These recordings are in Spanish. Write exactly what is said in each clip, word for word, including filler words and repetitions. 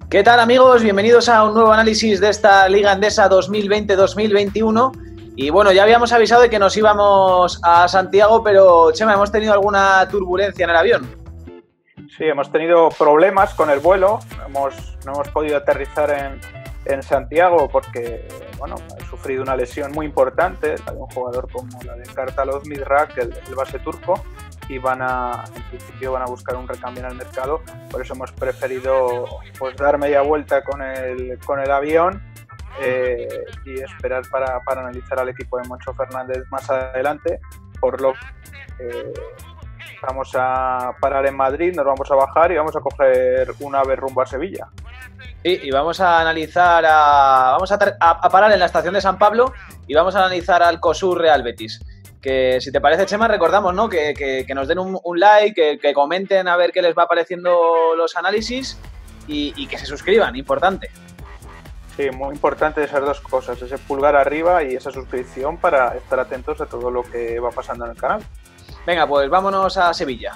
¿Qué tal, amigos? Bienvenidos a un nuevo análisis de esta Liga Endesa dos mil veinte dos mil veintiuno. Y bueno, ya habíamos avisado de que nos íbamos a Santiago, pero Chema, hemos tenido alguna turbulencia en el avión. Sí, hemos tenido problemas con el vuelo, hemos, no hemos podido aterrizar en, en Santiago porque, bueno, he sufrido una lesión muy importante, la de un jugador como la de Kartal Mizrak, el, el base turco, y van a, en principio van a buscar un recambio en el mercado, por eso hemos preferido pues dar media vuelta con el, con el avión eh, y esperar para, para analizar al equipo de Moncho Fernández más adelante, por lo que eh, vamos a parar en Madrid, nos vamos a bajar y vamos a coger un ave rumbo a Sevilla. Sí, y vamos a analizar, a, vamos a, a, a parar en la estación de San Pablo y vamos a analizar al COSUR Real Betis. Que si te parece, Chema, recordamos, ¿no? Que, que, que nos den un, un like, que, que comenten a ver qué les va pareciendo los análisis y, y que se suscriban, importante. Sí, muy importante esas dos cosas, ese pulgar arriba y esa suscripción para estar atentos a todo lo que va pasando en el canal. Venga, pues vámonos a Sevilla.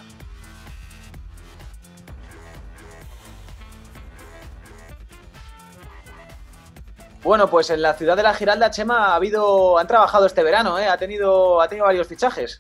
Bueno, pues en la ciudad de la Giralda, Chema, ha habido, han trabajado este verano, ¿eh? Ha tenido, ha tenido varios fichajes.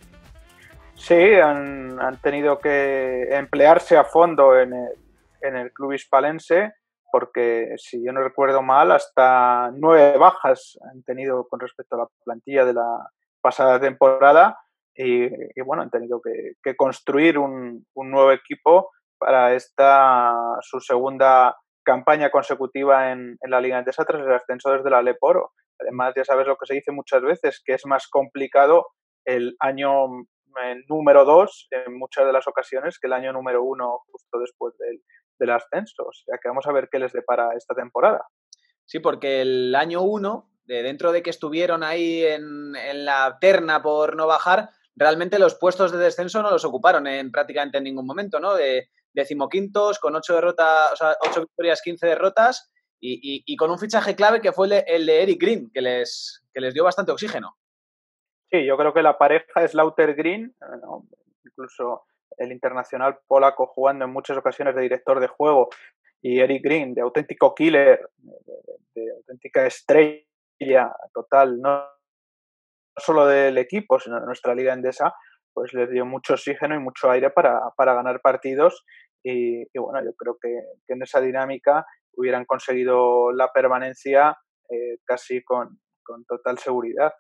Sí, han, han tenido que emplearse a fondo en el, en el club hispalense, porque si yo no recuerdo mal, hasta nueve bajas han tenido con respecto a la plantilla de la pasada temporada y, y bueno, han tenido que, que construir un, un nuevo equipo para esta su segunda campaña consecutiva en, en la Liga Endesa tras el ascenso desde la Leporo. Además, ya sabes lo que se dice muchas veces, que es más complicado el año el número dos en muchas de las ocasiones que el año número uno justo después del, del ascenso. O sea que vamos a ver qué les depara esta temporada. Sí, porque el año uno, de dentro de que estuvieron ahí en, en la terna por no bajar, realmente los puestos de descenso no los ocuparon en prácticamente en ningún momento, ¿no? De decimoquintos, con ocho derrotas, o sea, ocho victorias, quince derrotas, y, y, y con un fichaje clave que fue el de, el de Eric Green, que les, que les dio bastante oxígeno. Sí, yo creo que la pareja es Lauter Green, ¿no? Incluso el internacional polaco jugando en muchas ocasiones de director de juego, y Eric Green, de auténtico killer, de, de, de auténtica estrella total, no solo del equipo, sino de nuestra Liga Endesa, pues les dio mucho oxígeno y mucho aire para, para ganar partidos y, y bueno, yo creo que, que en esa dinámica hubieran conseguido la permanencia eh, casi con, con total seguridad.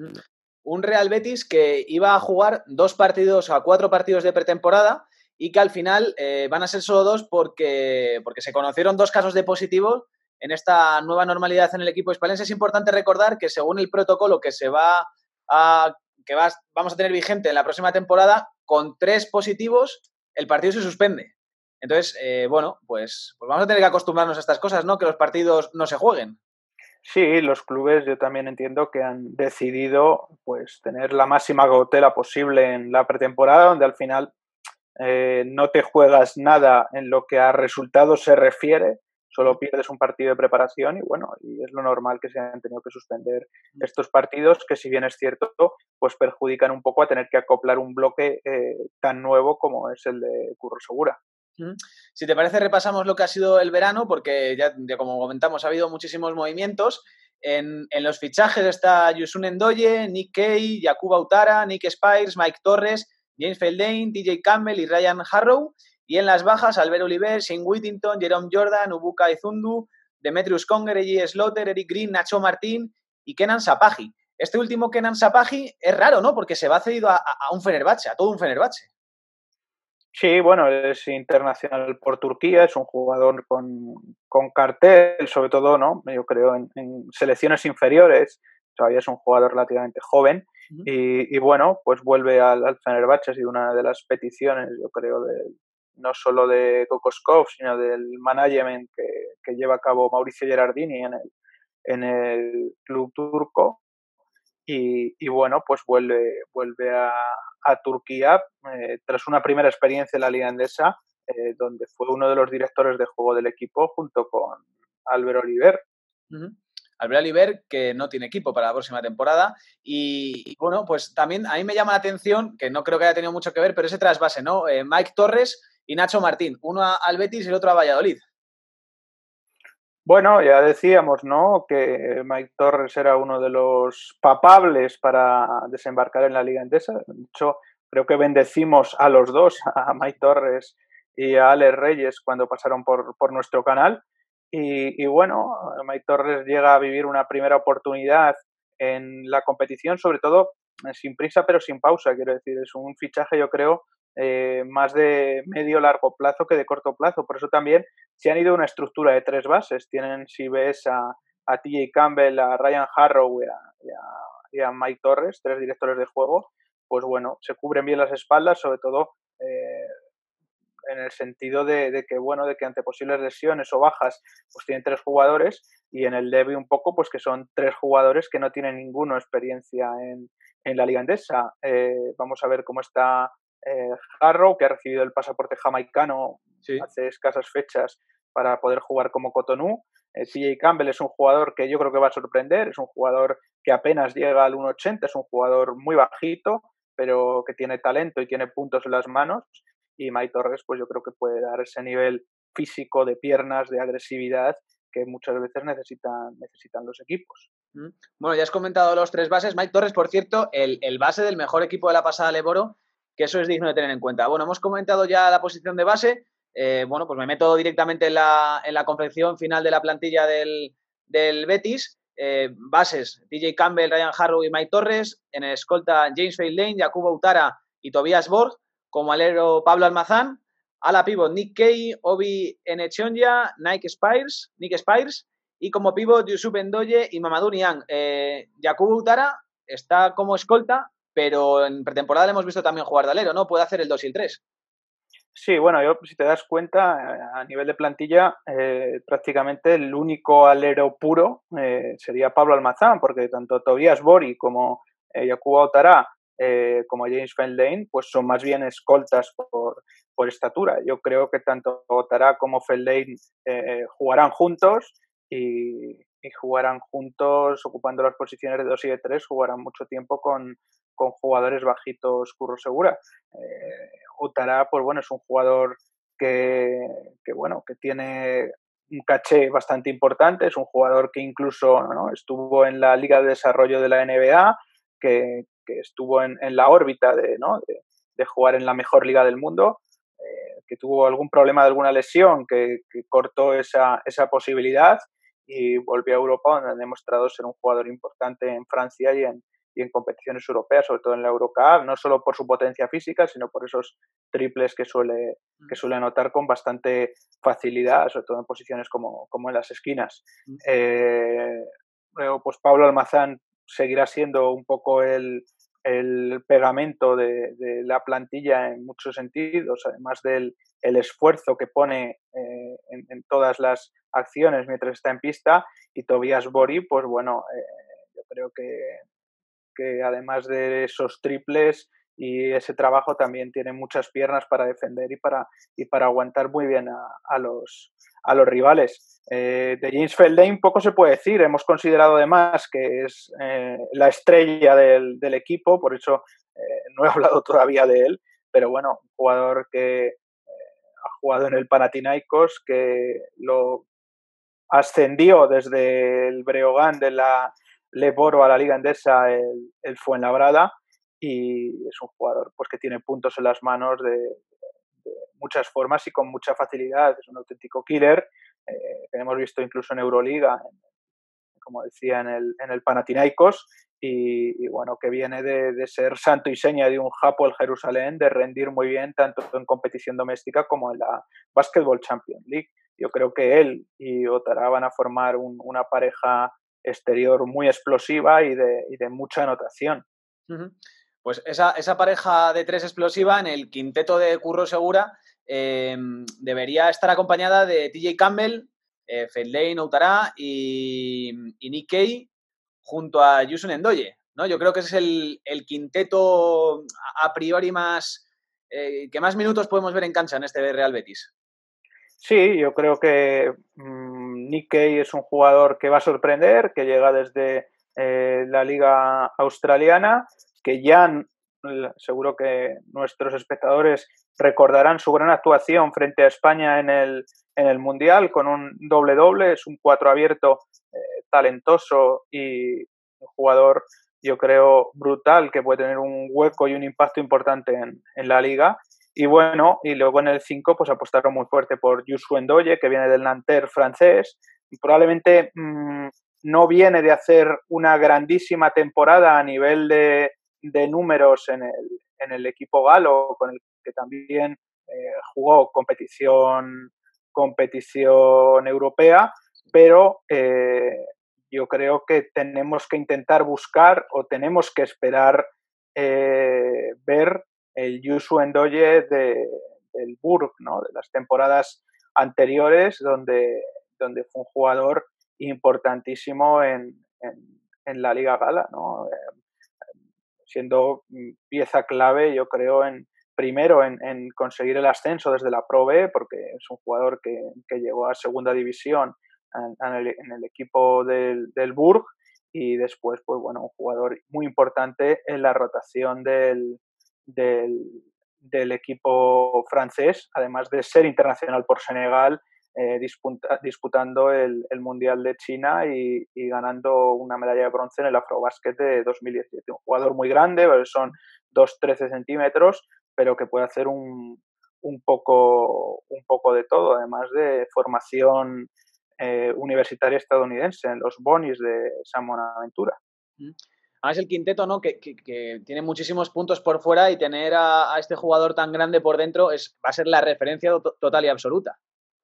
Un Real Betis que iba a jugar dos partidos a cuatro partidos de pretemporada y que al final eh, van a ser solo dos porque, porque se conocieron dos casos de positivos en esta nueva normalidad en el equipo hispalense. Es importante recordar que según el protocolo que se va a, que va, vamos a tener vigente en la próxima temporada, con tres positivos el partido se suspende. Entonces, eh, bueno, pues, pues vamos a tener que acostumbrarnos a estas cosas, ¿no? Que los partidos no se jueguen. Sí, los clubes yo también entiendo que han decidido pues tener la máxima cautela posible en la pretemporada, donde al final eh, no te juegas nada en lo que a resultados se refiere, solo pierdes un partido de preparación y bueno, y es lo normal que se hayan tenido que suspender estos partidos que, si bien es cierto, pues perjudican un poco a tener que acoplar un bloque eh, tan nuevo como es el de Curro Segura. Si te parece, repasamos lo que ha sido el verano, porque ya, ya como comentamos, ha habido muchísimos movimientos. En, en los fichajes está Yusun Ndoye, Nick Kay, Yakuba Utara, Nick Spires, Mike Torres, James Feldane, T J Campbell y Ryan Harrow. Y en las bajas, Albert Oliver, Shane Whittington, Jerome Jordan, Ubuka Izundu, Demetrius Conger, E J Slaughter, Eric Green, Nacho Martín y Kenan Sapahi. Este último Kenan Sapahi es raro, ¿no? Porque se va cedido a, a un Fenerbahce, a todo un Fenerbahce. Sí, bueno, es internacional por Turquía, es un jugador con, con cartel, sobre todo, ¿no? Yo creo, en, en selecciones inferiores, todavía es un jugador relativamente joven, uh-huh. y, y bueno, pues vuelve al, al Fenerbahce, ha sido una de las peticiones, yo creo, de, no solo de Kokoskov, sino del management que, que lleva a cabo Mauricio Gerardini en el, en el club turco. Y, y bueno, pues vuelve, vuelve a, a Turquía eh, tras una primera experiencia en la Liga Endesa, eh, donde fue uno de los directores de juego del equipo junto con Albert Oliver. Uh-huh. Albert Oliver, que no tiene equipo para la próxima temporada. Y, y bueno, pues también a mí me llama la atención, que no creo que haya tenido mucho que ver, pero ese trasvase, ¿no? Eh, Mike Torres y Nacho Martín, uno al Betis y el otro a Valladolid. Bueno, ya decíamos, ¿no?, que Mike Torres era uno de los papables para desembarcar en la Liga Endesa. De hecho, creo que bendecimos a los dos, a Mike Torres y a Alex Reyes, cuando pasaron por, por nuestro canal. Y, y bueno, Mike Torres llega a vivir una primera oportunidad en la competición, sobre todo eh, sin prisa pero sin pausa, quiero decir, es un fichaje, yo creo, eh, más de medio largo plazo que de corto plazo. Por eso también se han ido a una estructura de tres bases. Tienen, si ves, a, a T J Campbell, a Ryan Harrow y a, y, a, y a Mike Torres, tres directores de juego. Pues bueno, se cubren bien las espaldas, sobre todo eh, en el sentido de, de que, bueno, de que ante posibles lesiones o bajas, pues tienen tres jugadores, y en el Derby un poco, pues que son tres jugadores que no tienen ninguna experiencia en, en la Liga Endesa. Eh, vamos a ver cómo está eh, Harrow, que ha recibido el pasaporte jamaicano Sí. hace escasas fechas para poder jugar como Cotonou. Eh, T J Campbell es un jugador que yo creo que va a sorprender, es un jugador que apenas llega al uno ochenta, es un jugador muy bajito, pero que tiene talento y tiene puntos en las manos. Y Mike Torres, pues yo creo que puede dar ese nivel físico, de piernas, de agresividad que muchas veces necesitan, necesitan los equipos. Bueno, ya has comentado los tres bases. Mike Torres, por cierto, el, el base del mejor equipo de la pasada Leboro, que eso es digno de tener en cuenta. Bueno, hemos comentado ya la posición de base. Eh, bueno, pues me meto directamente en la, en la confección final de la plantilla del, del Betis. Eh, bases, T J Campbell, Ryan Harrow y Mike Torres. En el escolta, James Feilane, Jacobo Utara y Tobias Borg. Como alero, Pablo Almazán. A la pivot, Nick Kay, Obi Enechonja, Nick Spires, Nick Spires. Y como pivot, Yusuf Ndoye y Mamadou Niang. Eh, Yakubu Utara está como escolta, pero en pretemporada le hemos visto también jugar de alero, ¿no? Puede hacer el dos y el tres. Sí, bueno, yo, si te das cuenta, a nivel de plantilla, eh, prácticamente el único alero puro eh, sería Pablo Almazán, porque tanto Tobias Bori como eh, Yakubu Otara eh, como James Feilane, pues son más bien escoltas por, por estatura. Yo creo que tanto Otara como Feilane eh, jugarán juntos y, y jugarán juntos ocupando las posiciones de dos y de tres, jugarán mucho tiempo con, con jugadores bajitos Curro Segura. Eh, Utara, pues bueno, es un jugador que, que, bueno, que tiene un caché bastante importante, es un jugador que incluso, ¿no?, estuvo en la Liga de Desarrollo de la N B A, que, que estuvo en, en, la órbita de, ¿no?, de, de, jugar en la mejor liga del mundo, eh, que tuvo algún problema de alguna lesión que, que cortó esa, esa posibilidad y volvió a Europa, donde ha demostrado ser un jugador importante en Francia y en, y en competiciones europeas, sobre todo en la Eurocup, no solo por su potencia física, sino por esos triples que suele, que suele anotar con bastante facilidad, sobre todo en posiciones como, como en las esquinas. Eh, luego, pues Pablo Almazán seguirá siendo un poco el, el pegamento de, de, la plantilla en muchos sentidos, además del el esfuerzo que pone eh, en, en, todas las acciones mientras está en pista. Y Tobias Bori, pues bueno, eh, yo creo que que además de esos triples y ese trabajo también tiene muchas piernas para defender y para, y para aguantar muy bien a, a, los, a los rivales. Eh, de James Feilane poco se puede decir, hemos considerado además que es eh, la estrella del, del, equipo, por eso eh, no he hablado todavía de él, pero bueno, un jugador que eh, ha jugado en el Panathinaikos, que lo ascendió desde el Breogán de la Leboro a la Liga Endesa el, el Fuenlabrada, y es un jugador pues que tiene puntos en las manos de, de muchas formas y con mucha facilidad. Es un auténtico killer, eh, que hemos visto incluso en Euroliga, en, como decía, en el, en el Panathinaikos, y, y bueno, que viene de, de ser santo y seña de un Hapoel Jerusalén, de rendir muy bien tanto en competición doméstica como en la Basketball Champions League. Yo creo que él y Otara van a formar un, una pareja exterior muy explosiva y de, y de mucha anotación. Uh-huh. Pues esa, esa pareja de tres explosiva en el quinteto de Curro Segura eh, debería estar acompañada de T J Campbell, eh, Feilane, Outara y, y Nick Kay junto a Yusun Ndoye, ¿no? Yo creo que ese es el, el quinteto a priori más eh, que más minutos podemos ver en cancha en este Real Betis. Sí, yo creo que mmm, Nick Kay es un jugador que va a sorprender, que llega desde eh, la liga australiana, que ya seguro que nuestros espectadores recordarán su gran actuación frente a España en el, en el Mundial con un doble-doble, es un cuatro abierto eh, talentoso y un jugador, yo creo, brutal, que puede tener un hueco y un impacto importante en, en la liga. Y bueno, y luego en el cinco pues apostaron muy fuerte por Youssou N'Doye, que viene del Nanterre francés, y probablemente mmm, no viene de hacer una grandísima temporada a nivel de, de números en el, en el equipo galo, con el que también eh, jugó competición, competición europea, pero eh, yo creo que tenemos que intentar buscar o tenemos que esperar eh, ver el Youssou N'Doye de, del Bourg, ¿no? De las temporadas anteriores, donde, donde fue un jugador importantísimo en, en, en la Liga Gala, ¿no? Eh, siendo pieza clave, yo creo, en primero en, en conseguir el ascenso desde la Pro B, porque es un jugador que, que llegó a segunda división en, en, el, en el equipo del, del Bourg, y después, pues bueno, un jugador muy importante en la rotación del, del, del equipo francés, además de ser internacional por Senegal, eh, disputa, disputando el, el Mundial de China y, y ganando una medalla de bronce en el Afrobasket de dos mil diecisiete. Un jugador muy grande, son dos trece centímetros, pero que puede hacer un, un, poco, un poco de todo, además de formación eh, universitaria estadounidense en los Bonnies de San Buenaventura. Además, el quinteto, ¿no? Que, que, que tiene muchísimos puntos por fuera, y tener a, a este jugador tan grande por dentro es, va a ser la referencia to total y absoluta.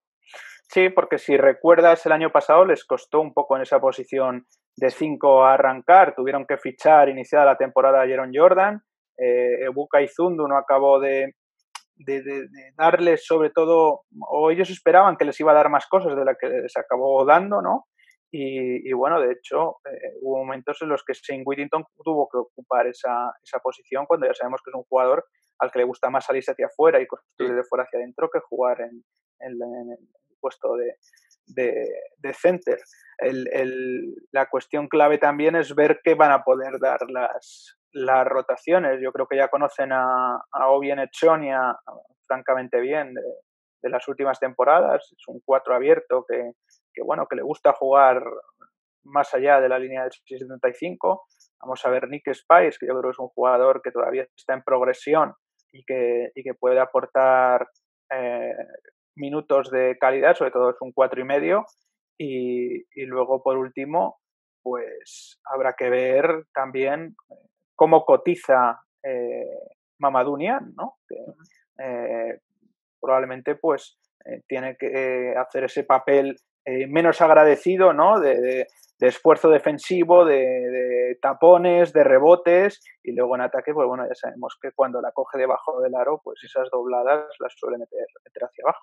Sí, porque si recuerdas, el año pasado les costó un poco en esa posición de cinco a arrancar. Tuvieron que fichar iniciada la temporada a Jeron Jordan. Eh, Ebuka Izundu no acabó de, de, de, de darles, sobre todo, o ellos esperaban que les iba a dar más cosas de las que les acabó dando, ¿no? Y, y bueno, de hecho, eh, hubo momentos en los que Shane Whittington tuvo que ocupar esa, esa posición, cuando ya sabemos que es un jugador al que le gusta más salirse hacia afuera y construir sí. de fuera hacia adentro que jugar en, en, en el puesto de, de, de center. El, el, la cuestión clave también es ver qué van a poder dar las, las rotaciones. Yo creo que ya conocen a, a Obi Echonia francamente bien de, de las últimas temporadas. Es un cuatro abierto que, que, bueno, que le gusta jugar más allá de la línea del seis setenta y cinco. Vamos a ver Nick Spice, que yo creo que es un jugador que todavía está en progresión y que, y que puede aportar eh, minutos de calidad, sobre todo es un cuatro y medio. Y, y luego, por último, pues habrá que ver también cómo cotiza eh, Mamadou Niang, ¿no? Que eh, probablemente pues eh, tiene que eh, hacer ese papel eh, menos agradecido, ¿no? De, de, de esfuerzo defensivo, de, de tapones, de rebotes, y luego en ataque, pues bueno, ya sabemos que cuando la coge debajo del aro, pues esas dobladas las suele meter, meter hacia abajo.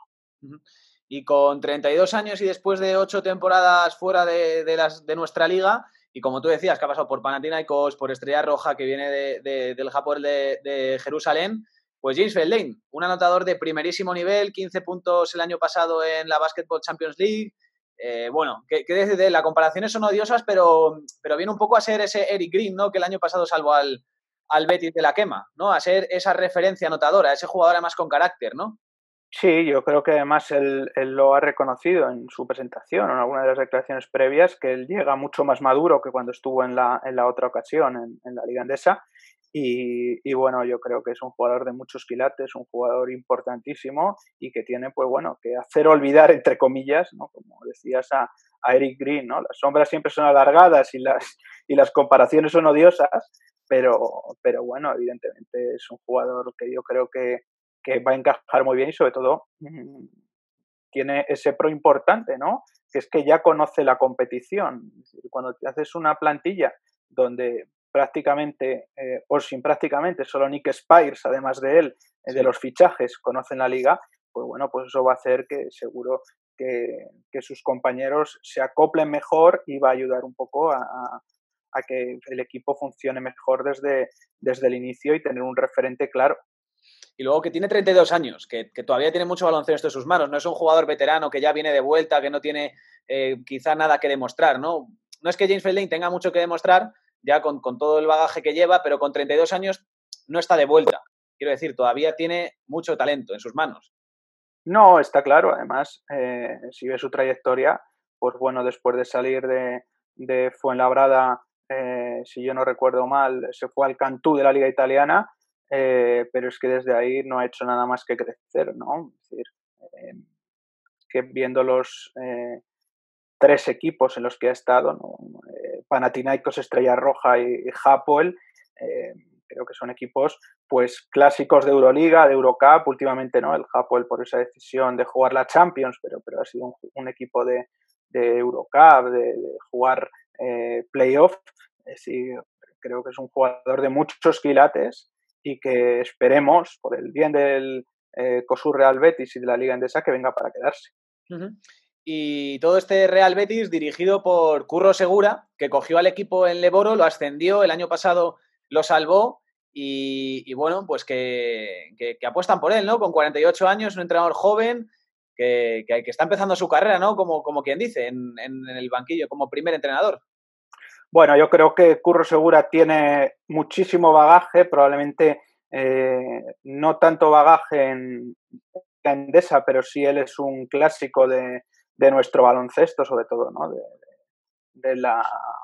Y con treinta y dos años y después de ocho temporadas fuera de, de, las, de nuestra liga, y como tú decías, que ha pasado por Panathinaikos, por Estrella Roja, que viene de, de, del Japón de, de Jerusalén, pues James Feldane, un anotador de primerísimo nivel, quince puntos el año pasado en la Basketball Champions League. Eh, bueno, ¿qué, qué decir de él? Las comparaciones son odiosas, pero, pero viene un poco a ser ese Eric Green, ¿no? Que el año pasado salvó al, al Betis de la quema, ¿no? A ser esa referencia anotadora, ese jugador además con carácter, ¿no? Sí, yo creo que además él, él lo ha reconocido en su presentación, en alguna de las declaraciones previas, que él llega mucho más maduro que cuando estuvo en la, en la otra ocasión, en, en la Liga Endesa. Y, y bueno, yo creo que es un jugador de muchos quilates, un jugador importantísimo y que tiene, pues bueno, que hacer olvidar, entre comillas, ¿no? Como decías, a, a Eric Green, ¿no? Las sombras siempre son alargadas y las, y las comparaciones son odiosas, pero, pero bueno, evidentemente es un jugador que yo creo que que va a encajar muy bien y sobre todo mmm, tiene ese pro importante, ¿no? Que es que ya conoce la competición. Cuando te haces una plantilla donde prácticamente, eh, o sin prácticamente, solo Nick Spice, además de él, eh, sí. de los fichajes, conocen la liga, pues bueno, pues eso va a hacer que seguro que, que sus compañeros se acoplen mejor y va a ayudar un poco a, a, a que el equipo funcione mejor desde, desde el inicio y tener un referente claro. Y luego que tiene treinta y dos años, que, que todavía tiene mucho baloncesto en sus manos, no es un jugador veterano que ya viene de vuelta, que no tiene eh, quizá nada que demostrar, ¿no? No es que James Feldane tenga mucho que demostrar, ya con, con todo el bagaje que lleva, pero con treinta y dos años no está de vuelta. Quiero decir, todavía tiene mucho talento en sus manos. No, está claro. Además, eh, si ves su trayectoria, pues bueno, después de salir de, de Fuenlabrada, eh, si yo no recuerdo mal, se fue al Cantú de la Liga Italiana, eh, pero es que desde ahí no ha hecho nada más que crecer, ¿no? Es decir, eh, que viendo los eh, tres equipos en los que ha estado, ¿no? eh, Panathinaikos, Estrella Roja y, y Hapoel, eh, creo que son equipos pues clásicos de Euroliga, de Eurocup, últimamente no, el Hapoel por esa decisión de jugar la Champions, pero, pero ha sido un, un equipo de, de Eurocup, de, de jugar eh, playoff, es decir, creo que es un jugador de muchos quilates y que esperemos, por el bien del eh, COSUR Real Betis y de la Liga Endesa, que venga para quedarse. Uh-huh. Y todo este Real Betis dirigido por Curro Segura, que cogió al equipo en Leboro, lo ascendió, el año pasado lo salvó y, y bueno, pues que, que, que apuestan por él, ¿no? Con cuarenta y ocho años, un entrenador joven que, que, que está empezando su carrera, ¿no? Como, como quien dice, en, en, en el banquillo, como primer entrenador. Bueno, yo creo que Curro Segura tiene muchísimo bagaje, probablemente eh, no tanto bagaje en la Endesa, pero sí él es un clásico de, de nuestro baloncesto, sobre todo, ¿no? De, de la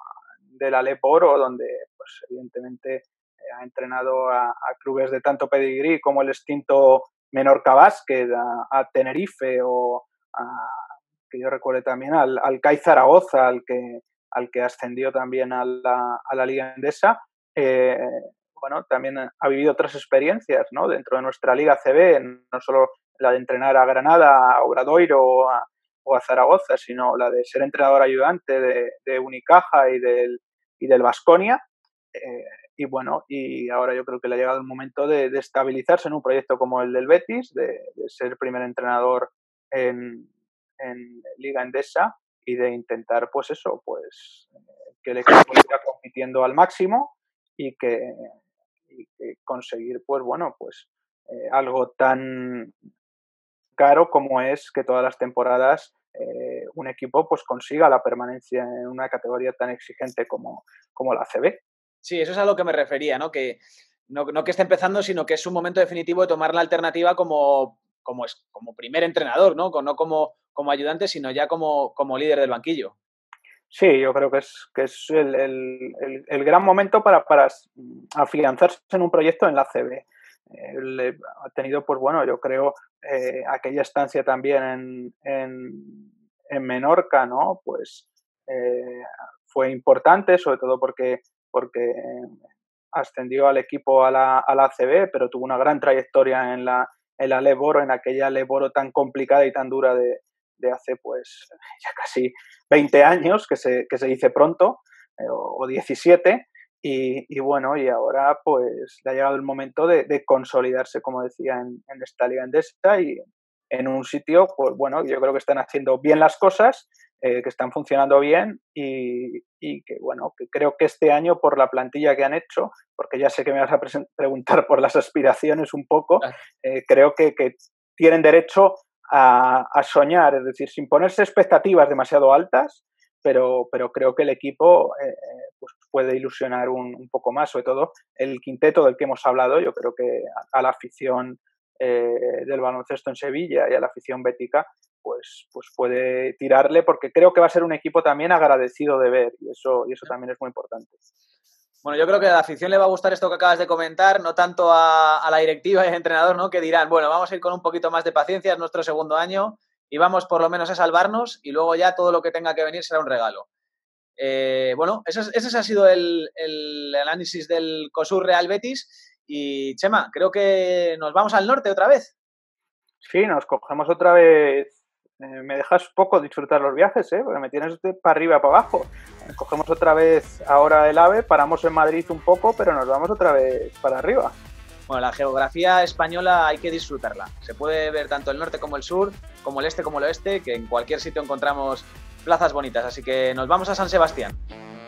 de la Leboro, donde pues evidentemente eh, ha entrenado a, a clubes de tanto pedigrí como el extinto Menorca Basket, a, a Tenerife o a, que yo recuerde también al, al C A I Zaragoza, al que al que ascendió también a la, a la Liga Endesa. Eh, bueno, también ha vivido otras experiencias, ¿no? Dentro de nuestra Liga C B, no solo la de entrenar a Granada, a Obradoiro o a, o a Zaragoza, sino la de ser entrenador ayudante de, de Unicaja y del, y del Baskonia. Eh, y bueno, y ahora yo creo que le ha llegado el momento de, de estabilizarse en un proyecto como el del Betis, de, de ser primer entrenador en, en Liga Endesa y de intentar, pues eso, pues que el equipo siga compitiendo al máximo y que, y que conseguir, pues bueno, pues eh, algo tan caro como es que todas las temporadas eh, un equipo pues consiga la permanencia en una categoría tan exigente como, como la A C B. Sí, eso es a lo que me refería, ¿no? Que no, no que esté empezando, sino que es un momento definitivo de tomar la alternativa como, como, es, como primer entrenador, ¿no? No como, como ayudante, sino ya como, como líder del banquillo. Sí, yo creo que es, que es el, el, el, el gran momento para, para afianzarse en un proyecto en la A C B. Eh, ha tenido, pues bueno, yo creo, eh, aquella estancia también en, en, en Menorca, ¿no? Pues eh, fue importante, sobre todo porque, porque ascendió al equipo a la, a la A C B, pero tuvo una gran trayectoria en la, en la Leboro, en aquella Leboro tan complicada y tan dura de, de hace pues ya casi veinte años, que se, que se dice pronto, eh, o diecisiete, y, y bueno, y ahora pues le ha llegado el momento de, de consolidarse, como decía, en, en esta Liga Endesa y en un sitio, pues bueno, yo creo que están haciendo bien las cosas, eh, que están funcionando bien y, y que bueno, que creo que este año por la plantilla que han hecho, porque ya sé que me vas a preguntar por las aspiraciones un poco, eh, creo que, que tienen derecho A, a soñar, es decir, sin ponerse expectativas demasiado altas, pero, pero creo que el equipo eh, pues puede ilusionar un, un poco más, sobre todo el quinteto del que hemos hablado. Yo creo que a, a la afición eh, del baloncesto en Sevilla y a la afición bética pues, pues puede tirarle, porque creo que va a ser un equipo también agradecido de ver y eso, y eso también es muy importante. Bueno, yo creo que a la afición le va a gustar esto que acabas de comentar, no tanto a, a la directiva y al entrenador, ¿no? Que dirán, bueno, vamos a ir con un poquito más de paciencia, es nuestro segundo año y vamos por lo menos a salvarnos y luego ya todo lo que tenga que venir será un regalo. Eh, bueno, ese, ese ha sido el, el análisis del COSUR Real Betis y, Chema, creo que nos vamos al norte otra vez. Sí, nos cogemos otra vez. Eh, me dejas poco disfrutar los viajes, ¿eh? Porque me tienes de para arriba, para abajo. Cogemos otra vez ahora el AVE, paramos en Madrid un poco, pero nos vamos otra vez para arriba. Bueno, la geografía española hay que disfrutarla. Se puede ver tanto el norte como el sur, como el este como el oeste, que en cualquier sitio encontramos plazas bonitas. Así que nos vamos a San Sebastián.